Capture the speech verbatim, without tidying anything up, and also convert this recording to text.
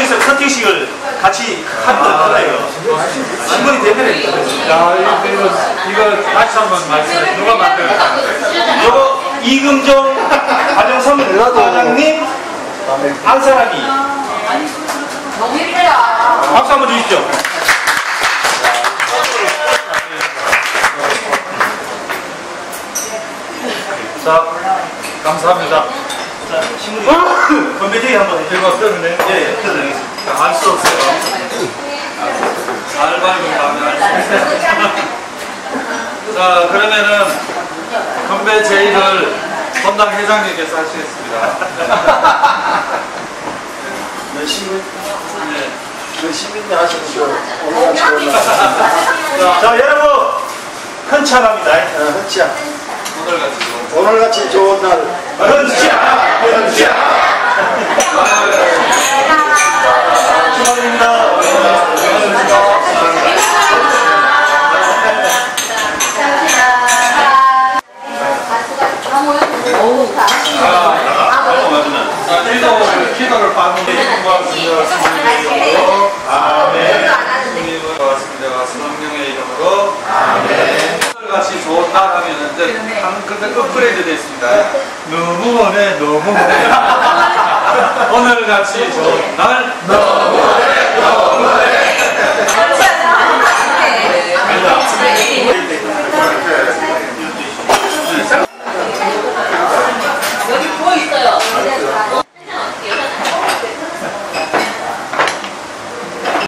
여기서 커팅식을 같이 하는 건 어떨까요? 신분이 대표를 야, 이거, 이거, 이거 다시 한번 말씀해. 누가 만들었다? 요거 이금종 가정선물 과장님 한 사람이 너무 예뻐요. 박수 한번 주십시오. 자, 감사합니다. 자, 신분이 건배제기 한번 해주세요. 이거 뜯네. 예, 예, 뜯어내겠습니다. 알 수 없어요. 잘 밟은 다음에 알 수 없어요. 자, 그러면은 건배 제의를 본당 회장님께서 하시겠습니다. 몇 시민? 네. 몇 시민이 하시는 거 오늘같이 올라왔습니다. 자, 여러분 헌차합니다. 헌치야. 오늘같이 오늘같이 좋은 날. 헌차! 헌차! 축하드립니다. 자, 기도를, 기도를 받는 고맙습니다. 아멘. 주님을 고맙습니다. 성령의 이름으로 아멘. 오늘같이 좋은 날 하면 이제 한 근데 업그레이드 됐습니다. 너무 원해, 너무 원해. 오늘같이 좋은 날.